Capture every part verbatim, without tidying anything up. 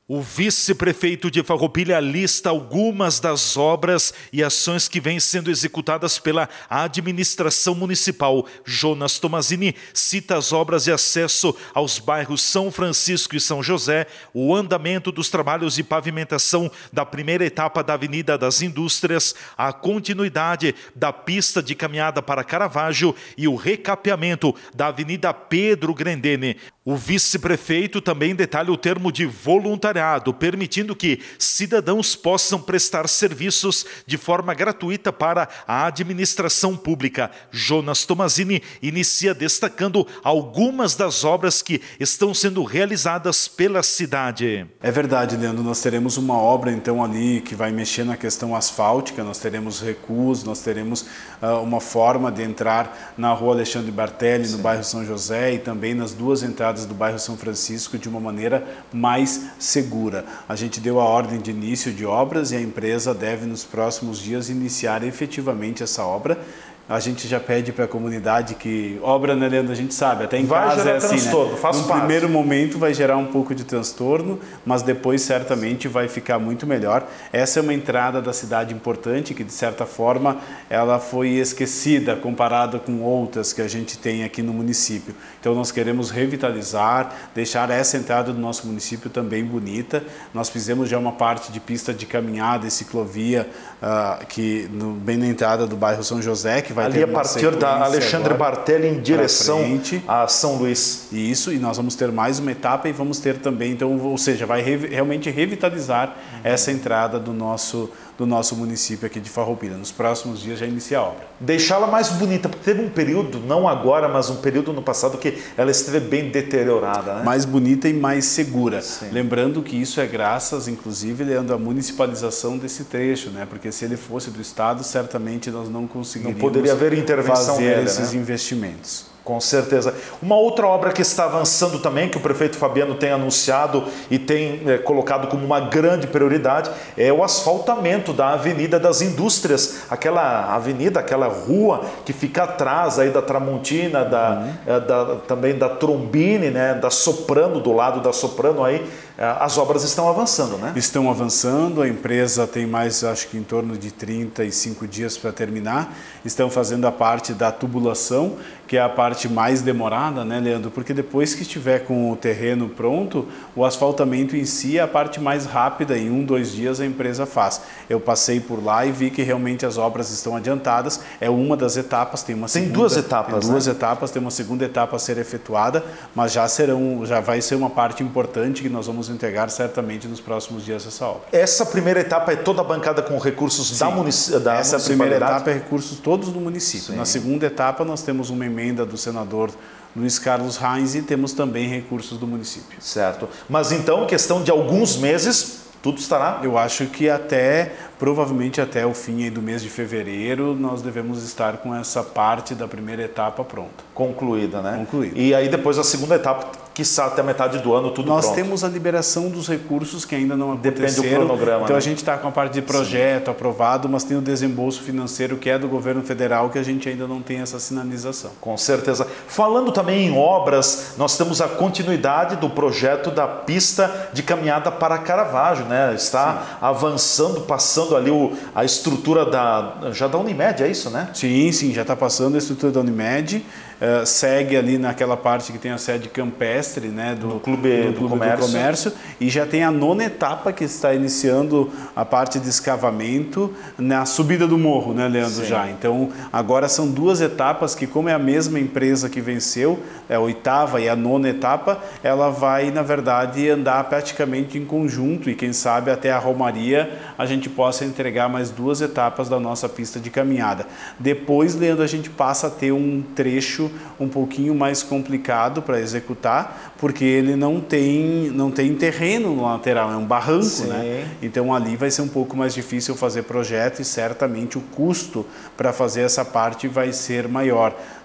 O vice-prefeito de Farroupilha lista algumas das obras e ações que vêm sendo executadas pela administração municipal. Jonas Tomazini cita as obras de acesso aos bairros São Francisco e São José, o andamento dos trabalhos de pavimentação da primeira etapa da Avenida das Indústrias, a continuidade da pista de caminhada para Caravaggio e o recapeamento da Avenida Pedro Grendene. O vice-prefeito também detalha o termo de voluntariado, permitindo que cidadãos possam prestar serviços de forma gratuita para a administração pública. Jonas Tomazini inicia destacando algumas das obras que estão sendo realizadas pela cidade. É verdade, Leandro, nós teremos uma obra então ali que vai mexer na questão asfáltica, nós teremos recuos, nós teremos uh, uma forma de entrar na rua Alexandre Bartelli, Sim. no bairro São José, e também nas duas entradas do bairro São Francisco de uma maneira mais segura. A gente deu a ordem de início de obras e a empresa deve nos próximos dias iniciar efetivamente essa obra. A gente já pede para a comunidade que obra, né, Leandro? A gente sabe, até em vai casa gerar é assim, transtorno, né? faz No parte. primeiro momento vai gerar um pouco de transtorno, mas depois certamente vai ficar muito melhor. Essa é uma entrada da cidade importante que, de certa forma, ela foi esquecida comparada com outras que a gente tem aqui no município. Então nós queremos revitalizar, deixar essa entrada do nosso município também bonita. Nós fizemos já uma parte de pista de caminhada e ciclovia uh, que no, bem na entrada do bairro São José, que vai ali a partir da Alexandre Bartelli em direção a São Luís. Isso, e nós vamos ter mais uma etapa e vamos ter também, então, ou seja, vai re, realmente revitalizar uhum. essa entrada do nosso, do nosso município aqui de Farroupilha. Nos próximos dias já inicia a obra. Deixá-la mais bonita, porque teve um período, não agora, mas um período no passado que ela esteve bem deteriorada, né? Mais bonita e mais segura. Sim. Lembrando que isso é graças, inclusive, Leandro, à municipalização desse trecho, né? Porque se ele fosse do Estado, certamente nós não conseguiríamos não poderia haver intervenção fazer nele, esses né? investimentos. Com certeza. Uma outra obra que está avançando também, que o prefeito Fabiano tem anunciado e tem é, colocado como uma grande prioridade, é o asfaltamento da Avenida das Indústrias, aquela avenida, aquela rua que fica atrás aí da Tramontina, da, uhum. é, da, também da Trombini, né, da Soprano, do lado da Soprano aí. As obras estão avançando, né? Estão avançando, a empresa tem mais, acho que em torno de trinta e cinco dias para terminar. Estão fazendo a parte da tubulação, que é a parte mais demorada, né, Leandro? Porque depois que estiver com o terreno pronto, o asfaltamento em si é a parte mais rápida, em um, dois dias a empresa faz. Eu passei por lá e vi que realmente as obras estão adiantadas, é uma das etapas, tem uma Tem segunda, duas etapas, tem duas né? etapas, tem uma segunda etapa a ser efetuada, mas já serão, já vai ser uma parte importante que nós vamos entregar certamente nos próximos dias essa obra. Essa primeira etapa é toda bancada com recursos Sim. da, munici da Essa primeira etapa é recursos todos do município. Sim. Na segunda etapa nós temos uma emenda do senador Luiz Carlos Reins e temos também recursos do município. Certo. Mas então, em questão de alguns meses, tudo estará? Eu acho que até, provavelmente até o fim aí do mês de fevereiro, nós devemos estar com essa parte da primeira etapa pronta. Concluída, né? Concluída. E aí depois a segunda etapa, quiçá até a metade do ano, tudo Nós pronto. Nós temos a liberação dos recursos que ainda não aconteceram. Depende do cronograma. Então né? a gente está com a parte de projeto Sim. aprovado, mas tem o desembolso financeiro que é do governo federal que a gente ainda não tem essa sinalização. Com certeza. Falando também em obras, nós temos a continuidade do projeto da pista de caminhada para Caravaggio, né? Está Sim. avançando, passando ali o, a estrutura da, já da Unimed, é isso, né? Sim, sim, já está passando a estrutura da Unimed. Uh, segue ali naquela parte que tem a sede campestre, né, do, do Clube, do, do, clube comércio. do Comércio, e já tem a nona etapa que está iniciando a parte de escavamento na subida do morro, né, Leandro? Sim. Já. Então, agora são duas etapas que, como é a mesma empresa que venceu, é a oitava e a nona etapa, ela vai, na verdade, andar praticamente em conjunto e, quem sabe, até a Romaria a gente possa entregar mais duas etapas da nossa pista de caminhada. Depois, Leandro, a gente passa a ter um trecho um pouquinho mais complicado para executar, porque ele não tem, não tem terreno no lateral, é um barranco, Sim. né? Então ali vai ser um pouco mais difícil fazer projeto e certamente o custo para fazer essa parte vai ser maior.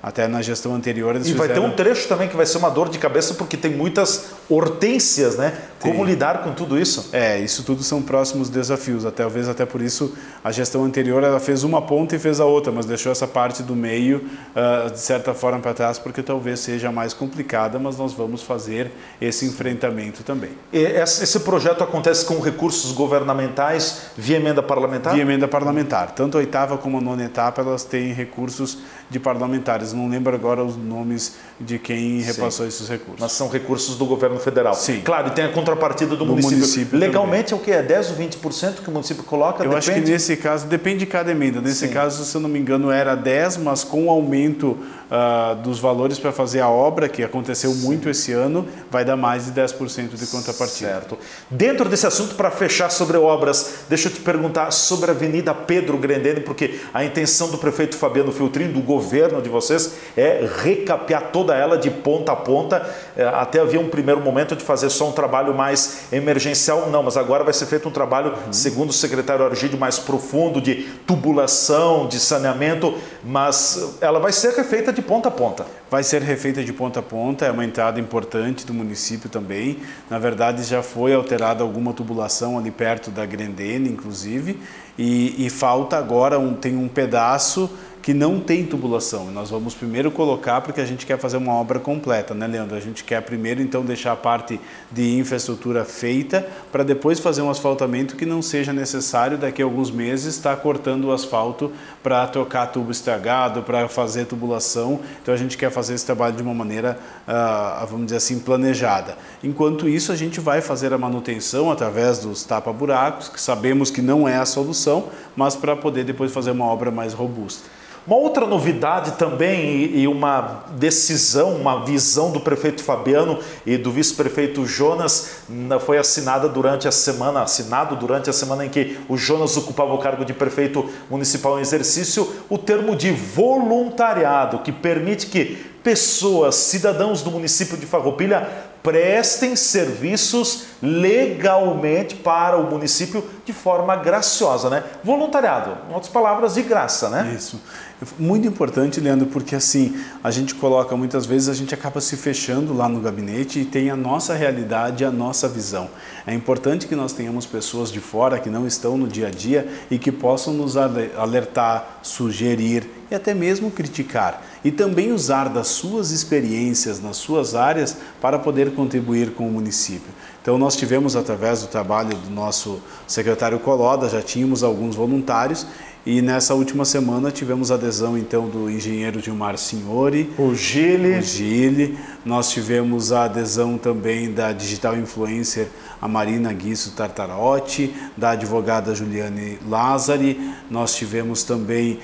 Até na gestão anterior eles E vai fizeram... ter um trecho também que vai ser uma dor de cabeça, porque tem muitas hortênsias, né? Tem. Como lidar com tudo isso? É, isso tudo são próximos desafios. Até, talvez até por isso a gestão anterior ela fez uma ponta e fez a outra, mas deixou essa parte do meio, uh, de certa forma, para trás, porque talvez seja mais complicada, mas nós vamos fazer esse enfrentamento também. E esse projeto acontece com recursos governamentais via emenda parlamentar? Via emenda parlamentar. Tanto a oitava como a nona etapa, elas têm recursos de parlamentares. Não lembro agora os nomes de quem Sim. repassou esses recursos. Mas são recursos do governo federal. Sim. Claro, e tem a contrapartida do, do município. município Legalmente também. É o que? É dez ou vinte por cento que o município coloca? Eu depende? acho que nesse caso, depende de cada emenda. Nesse Sim. caso, se eu não me engano, era dez, mas com o aumento uh, dos valores para fazer a obra, que aconteceu Sim. muito esse ano, vai dar mais de dez por cento de contrapartida. Certo. Dentro desse assunto, para fechar sobre obras, deixa eu te perguntar sobre a Avenida Pedro Grendene, porque a intenção do prefeito Fabiano Filtrin, do governo de vocês, é recapear toda ela de ponta a ponta. Até havia um primeiro momento de fazer só um trabalho mais emergencial, não, mas agora vai ser feito um trabalho, uhum. segundo o secretário Argídio, mais profundo, de tubulação, de saneamento, mas ela vai ser refeita de ponta a ponta. Vai ser refeita de ponta a ponta, é uma entrada importante do município também. Na verdade, já foi alterada alguma tubulação ali perto da Grendene, inclusive, e, e falta agora, um, tem um pedaço que não tem tubulação. Nós vamos primeiro colocar porque a gente quer fazer uma obra completa, né, Leandro? A gente quer primeiro, então, deixar a parte de infraestrutura feita para depois fazer um asfaltamento que não seja necessário daqui a alguns meses estar cortando o asfalto para trocar tubo estragado, para fazer tubulação. Então, a gente quer fazer esse trabalho de uma maneira, uh, vamos dizer assim, planejada. Enquanto isso, a gente vai fazer a manutenção através dos tapa-buracos, que sabemos que não é a solução, mas para poder depois fazer uma obra mais robusta. Uma outra novidade também e uma decisão, uma visão do prefeito Fabiano e do vice-prefeito Jonas foi assinada durante a semana, assinado durante a semana em que o Jonas ocupava o cargo de prefeito municipal em exercício, o termo de voluntariado, que permite que pessoas, cidadãos do município de Farroupilha prestem serviços legalmente para o município de forma graciosa, né? Voluntariado, em outras palavras, de graça, né? Isso. Muito importante, Leandro, porque assim, a gente coloca, muitas vezes a gente acaba se fechando lá no gabinete e tem a nossa realidade, a nossa visão. É importante que nós tenhamos pessoas de fora que não estão no dia a dia e que possam nos alertar, sugerir e até mesmo criticar. E também usar das suas experiências nas suas áreas para poder contribuir com o município. Então nós tivemos, através do trabalho do nosso secretário Coloda, já tínhamos alguns voluntários. E nessa última semana tivemos adesão então do engenheiro Gilmar Signori, o Gile. o Gile. Nós tivemos a adesão também da digital influencer a Marina Guisso Tartarotti, da advogada Juliane Lázari. Nós tivemos também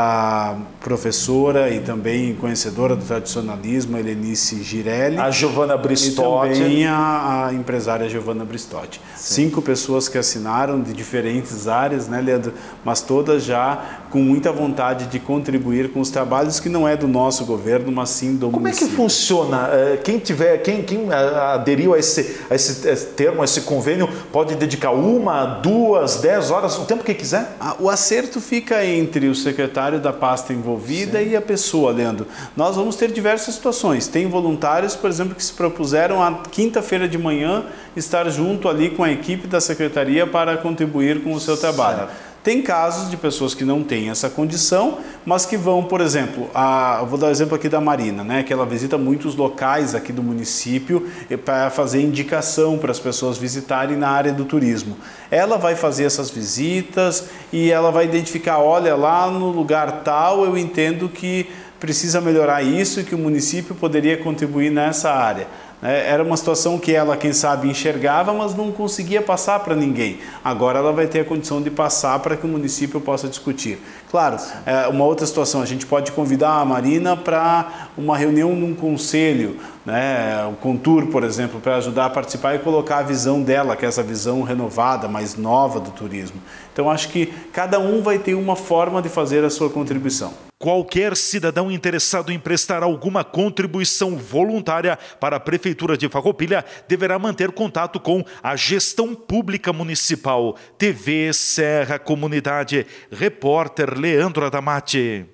da professora e também conhecedora do tradicionalismo, Helenice Girelli. A Giovana Bristotti. E também a, a empresária Giovana Bristotti. Sim. Cinco pessoas que assinaram de diferentes áreas, né, Leandro? Mas todas já com muita vontade de contribuir com os trabalhos que não é do nosso governo, mas sim do Como município. é que funciona? Quem tiver, quem, quem aderiu a esse, a esse termo, a esse convênio, pode dedicar uma, duas, dez horas, o tempo que quiser? O acerto fica entre o secretário da pasta envolvida Sim. e a pessoa, Leandro. Nós vamos ter diversas situações. Tem voluntários, por exemplo, que se propuseram a quinta-feira de manhã estar junto ali com a equipe da secretaria para contribuir com o seu trabalho. Certo. Tem casos de pessoas que não têm essa condição, mas que vão, por exemplo, a, eu vou dar o exemplo aqui da Marina, né, que ela visita muitos locais aqui do município para fazer indicação para as pessoas visitarem na área do turismo. Ela vai fazer essas visitas e ela vai identificar, olha, lá no lugar tal eu entendo que precisa melhorar isso e que o município poderia contribuir nessa área. Era uma situação que ela, quem sabe, enxergava, mas não conseguia passar para ninguém. Agora ela vai ter a condição de passar para que o município possa discutir. Claro, é uma outra situação, a gente pode convidar a Marina para uma reunião num conselho, né, o Contur, por exemplo, para ajudar a participar e colocar a visão dela, que é essa visão renovada, mais nova do turismo. Então, acho que cada um vai ter uma forma de fazer a sua contribuição. Qualquer cidadão interessado em prestar alguma contribuição voluntária para a Prefeitura de Farroupilha deverá manter contato com a Gestão Pública Municipal. T V Serra Comunidade. Repórter Leandro Adamati.